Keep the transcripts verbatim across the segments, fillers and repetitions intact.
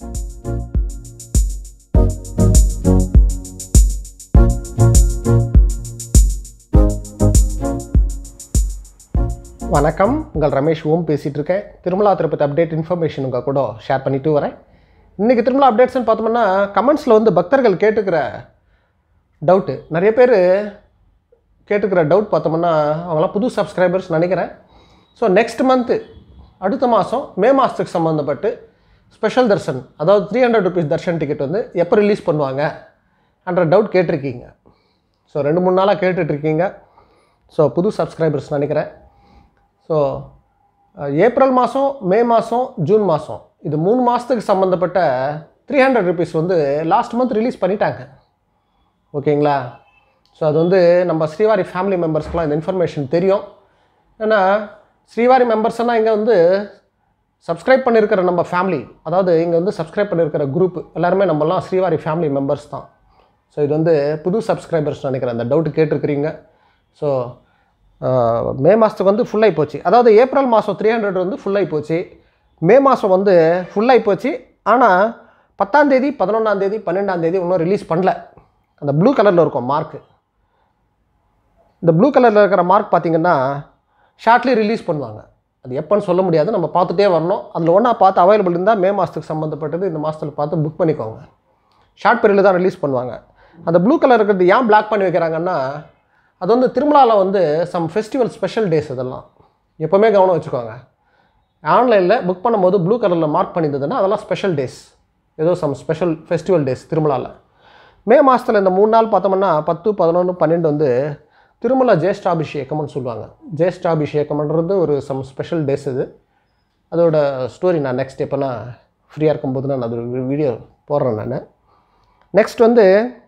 வணக்கம், உங்கள் ரமேஷ்வோம் பேசிகிட்டு இருக்கேன். திருமலா திருப்பதி அப்டேட் இன்ஃபர்மேஷன் உங்கள் கூட ஷேர் பண்ணிட்டு வரேன். இன்றைக்கி திருமலா அப்டேட்ஸ்ன்னு பார்த்தோம்னா, கமெண்ட்ஸில் வந்து பக்தர்கள் கேட்டுக்கிற டவுட்டு, நிறைய பேர் கேட்டுக்கிற டவுட் பார்த்தோம்னா, அவங்களாம் புது சப்ஸ்கிரைபர்ஸ் நினைக்கிறேன். ஸோ நெக்ஸ்ட் மந்த்து, அடுத்த மாதம் மே மாதத்துக்கு சம்மந்தப்பட்டு ஸ்பெஷல் தர்ஷன், அதாவது three hundred rupees darshan ticket வந்து எப்போ ரிலீஸ் பண்ணுவாங்க என்ற டவுட் கேட்டிருக்கீங்க. ஸோ ரெண்டு மூணு நாளாக கேட்டுட்ருக்கீங்க. ஸோ புது சப்ஸ்கிரைபர்ஸ் நினைக்கிறேன். ஸோ ஏப்ரல் மாதம், மே மாதம், ஜூன் மாதம், இது மூணு மாதத்துக்கு சம்மந்தப்பட்ட த்ரீ ஹண்ட்ரட் ருபீஸ் வந்து லாஸ்ட் மந்த் ரிலீஸ் பண்ணிட்டாங்க. ஓகேங்களா? ஸோ அது வந்து நம்ம ஸ்ரீவாரி ஃபேமிலி மெம்பர்ஸ்க்கெலாம் இந்த இன்ஃபர்மேஷன் தெரியும். ஏன்னா ஸ்ரீவாரி மெம்பர்ஸ்னால் இங்கே வந்து சப்ஸ்கிரைப் பண்ணியிருக்கிற நம்ம ஃபேமிலி, அதாவது இங்கே வந்து சப்ஸ்கிரைப் பண்ணியிருக்கிற குரூப் எல்லாருமே நம்மலாம் ஸ்ரீவாரி ஃபேமிலி மெம்பர்ஸ் தான். ஸோ இது வந்து புது சப்ஸ்கிரைபர்ஸ் நினைக்கிறேன், அந்த டவுட்டு கேட்டிருக்கிறீங்க. ஸோ மே மாதத்துக்கு வந்து ஃபுல்லாகி போச்சு. அதாவது ஏப்ரல் மாதம் த்ரீ ஹண்ட்ரட் வந்து ஃபுல்லாகி போச்சு, மே மாதம் வந்து ஃபுல்லாகி போச்சு. ஆனால் பத்தாந்தேதி, பதினொன்றாந்தேதி, பன்னெண்டாந்தேதி இன்னும் ரிலீஸ் பண்ணல. அந்த ப்ளூ கலரில் இருக்கும் மார்க்கு, இந்த ப்ளூ கலரில் இருக்கிற மார்க் பார்த்திங்கன்னா ஷார்ட்லி ரிலீஸ் பண்ணுவாங்க. அது எப்போன்னு சொல்ல முடியாது, நம்ம பார்த்துட்டே வரணும். அதில் ஒன்றா பார்த்து அவைலபிள் இருந்தால் மே மாதத்துக்கு சம்மந்தப்பட்டது இந்த மாதத்தில் பார்த்து புக் பண்ணிக்கோங்க. ஷார்ட் பீரியடில் தான் ரிலீஸ் பண்ணுவாங்க. அந்த ப்ளூ கலர் இருக்கிறது ஏன் பிளாக் பண்ணி வைக்கிறாங்கன்னா, அது வந்து திருமலாவில் வந்து சம் ஃபெஸ்டிவல் ஸ்பெஷல் டேஸ், இதெல்லாம் எப்போவுமே கவனம் வச்சுக்கோங்க. ஆன்லைனில் புக் பண்ணும்போது ப்ளூ கலரில் மார்க் பண்ணியிருந்ததுன்னா அதெல்லாம் ஸ்பெஷல் டேஸ், ஏதோ சம் ஸ்பெஷல் ஃபெஸ்டிவல் டேஸ் திருமலாவில். மே மாதத்தில் இந்த மூணு நாள் பார்த்தோம்னா பத்து, பதினொன்று, பன்னெண்டு வந்து திருமலா ஜேஷ்டாபிஷேகம்னு சொல்லுவாங்க. ஜேஷ்டாபிஷேகம்ன்றது ஒரு சம் ஸ்பெஷல் டேஸ். இது அதோட ஸ்டோரி நான் நெக்ஸ்ட் எப்போ நான் ஃப்ரீயாக இருக்கும்போது நான் அது ஒரு வீடியோ போடுறேன் நான். நெக்ஸ்ட் வந்து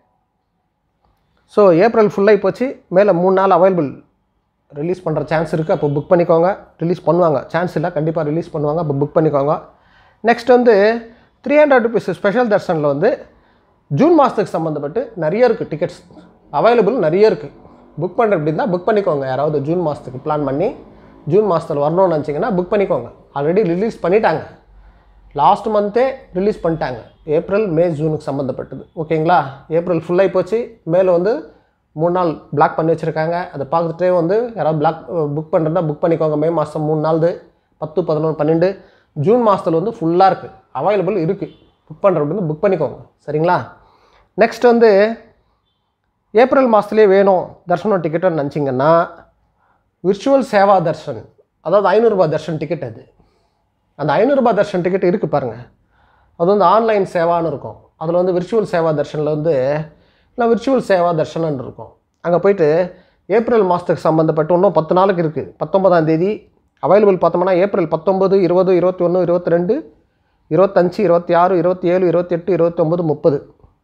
ஸோ ஏப்ரல் ஃபுல்லாகி போச்சு, மேலே மூணு நாள் அவைலபிள் ரிலீஸ் பண்ணுற சான்ஸ் இருக்குது. அப்போ புக் பண்ணிக்கோங்க. ரிலீஸ் பண்ணுவாங்க, சான்ஸ் இல்லை, கண்டிப்பாக ரிலீஸ் பண்ணுவாங்க. அப்போ புக் பண்ணிக்கோங்க. நெக்ஸ்ட் வந்து த்ரீ ஹண்ட்ரட் ருபீஸ் ஸ்பெஷல் தர்ஷனில் வந்து ஜூன் மாதத்துக்கு சம்மந்தப்பட்டு நிறைய இருக்குது டிக்கெட்ஸ் அவைலபிள், நிறைய இருக்குது. புக் பண்ணுற அப்படி இருந்தால் புக் பண்ணிக்கோங்க. யாராவது ஜூன் மாதத்துக்கு பிளான் பண்ணி ஜூன் மாதத்தில் வரணும்னு நினச்சிங்கன்னா புக் பண்ணிக்கோங்க. ஆல்ரெடி ரிலீஸ் பண்ணிட்டாங்க, லாஸ்ட் மந்த்தே ரிலீஸ் பண்ணிட்டாங்க. ஏப்ரல், மே, ஜூனுக்கு சம்மந்தப்பட்டது. ஓகேங்களா? ஏப்ரல் ஃபுல்லாகி போச்சு, மேலே வந்து மூணு நாள் பிளாக் பண்ணி வச்சுருக்காங்க. அதை பார்த்துட்டே வந்து யாராவது பிளாக் புக் பண்ணுறதா புக் பண்ணிக்கோங்க. மே மாதம் மூணு நாள், பத்து, பதினொன்று, பன்னெண்டு, ஜூன் மாதத்தில் வந்து ஃபுல்லாக இருக்குது, அவைலபிள் இருக்குது. புக் பண்ணுறது வந்து புக் பண்ணிக்கோங்க. சரிங்களா? நெக்ஸ்ட் வந்து ஏப்ரல் மாதத்துலேயே வேணும் தர்ஷனம் டிக்கெட்டுன்னு நினச்சிங்கன்னா விர்ச்சுவல் சேவா தர்ஷன், அதாவது ஐநூறுரூபா தர்ஷன் டிக்கெட். அது அந்த ஐநூறுரூபா தர்ஷன் டிக்கெட் இருக்குது பாருங்கள், அது வந்து ஆன்லைன் சேவான்னு இருக்கும். அதில் வந்து விர்ச்சுவல் சேவா தர்ஷனில் வந்து இல்லை விர்ச்சுவல் சேவா தர்ஷனன்னு இருக்கும். அங்கே போய்ட்டு ஏப்ரல் மாதத்துக்கு சம்மந்தப்பட்டு இன்னும் பத்து நாளுக்கு இருக்குது. பத்தொம்பதாம் தேதி அவைலபிள் பார்த்தோம்னா ஏப்ரல் பத்தொம்பது, இருபது, இருபத்தி ஒன்று, இருபத்தி ரெண்டு, இருபத்தஞ்சி, இருபத்தி ஆறு, இருபத்தி ஏழு, இருபத்தெட்டு, இருபத்தொம்பது, முப்பது,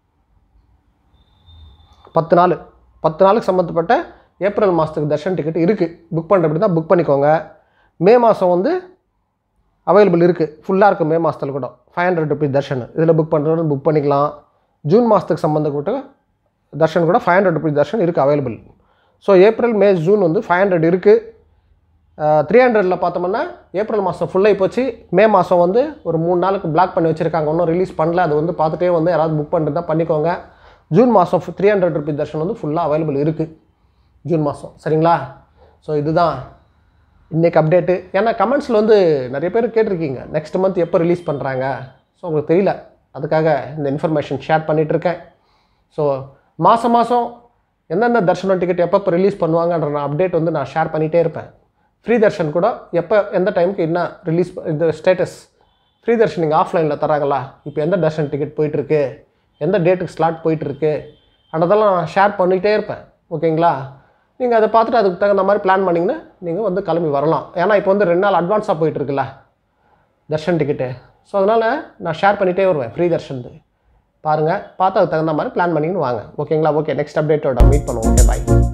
பத்து நாள் பத்து நாளுக்கு சம்மந்தப்பட்ட ஏப்ரல் மாதத்துக்கு தர்ஷன் டிக்கெட் இருக்குது. புக் பண்ணுற அப்படி தான் புக் பண்ணிக்கோங்க. மே மாதம் வந்து அவைலபிள் இருக்குது, ஃபுல்லாக இருக்குது. மே மாதத்தில் கூட ஃபைவ் ஹண்ட்ரட் ருபீஸ் தர்ஷன் இதில் புக் பண்ணுறது புக் பண்ணிக்கலாம். ஜூன் மாதத்துக்கு சம்மந்தப்பட்ட தர்ஷன் கூட ஃபைவ் ஹண்ட்ரட் ருபீஸ் தர்ஷன் இருக்குது available. So April, May, June வந்து ஃபைவ் ஹண்ட்ரட் இருக்குது. த்ரீ ஹண்ட்ரடில் பார்த்தோம்னா ஏப்ரல் மாதம் ஃபுல்லாகி போச்சு. மே மாதம் வந்து ஒரு மூணு நாளுக்கு பிளாக் பண்ணி வச்சுருக்காங்க, இன்னும் ரிலீஸ் பண்ணல. அது வந்து பார்த்துட்டே வந்து யாராவது புக் பண்ணுறதா பண்ணிக்கோங்க. ஜூன் மாதம் த்ரீ ஹண்ட்ரட் ருபீஸ் தர்ஷன் வந்து ஃபுல்லாக அவைலபிள் இருக்குது ஜூன் மாதம். சரிங்களா? ஸோ இதுதான் இன்றைக்கி அப்டேட்டு. ஏன்னா கமெண்ட்ஸில் வந்து நிறைய பேர் கேட்டிருக்கீங்க நெக்ஸ்ட் மந்த் எப்போ ரிலீஸ் பண்ணுறாங்க. ஸோ உங்களுக்கு தெரியல, அதுக்காக இந்த இன்ஃபர்மேஷன் ஷேர் பண்ணிகிட்ருக்கேன். ஸோ மாதம் மாதம் எந்தெந்த தர்ஷனம் டிக்கெட் எப்போ இப்போ ரிலீஸ் பண்ணுவாங்கன்ற நான் அப்டேட் வந்து நான் ஷேர் பண்ணிகிட்டே இருப்பேன். ஃப்ரீ தர்ஷன் கூட எப்போ எந்த டைமுக்கு என்ன ரிலீஸ், இந்த ஸ்டேட்டஸ் ஃப்ரீ தர்ஷன் நீங்கள் ஆஃப்லைனில் தராங்களா, இப்போ எந்த தர்ஷன் டிக்கெட் போயிட்டுருக்கு, எந்த டேட்டுக்கு ஸ்லாட் போயிட்டுருக்கு, அதெல்லாம் நான் ஷேர் பண்ணிகிட்டே இருப்பேன். ஓகேங்களா? நீங்கள் அதை பார்த்துட்டு அதுக்கு தகுந்த மாதிரி பிளான் பண்ணிங்கன்னா நீங்கள் வந்து கிளம்பி வரலாம். ஏன்னா இப்போ வந்து ரெண்டு நாள் அட்வான்ஸாக போயிட்டுருக்குல்ல தர்ஷன் டிக்கெட்டு. ஸோ அதனால் நான் ஷேர் பண்ணிகிட்டே வருவேன் ஃப்ரீ தர்ஷன். பாருங்கள், பார்த்து அதுக்கு தகுந்த மாதிரி பிளான் பண்ணிங்கன்னு வாங்க. ஓகேங்களா? ஓகே, நெக்ஸ்ட் அப்டேட்டோட மீட் பண்ணுவோம். ஓகே, பாய்.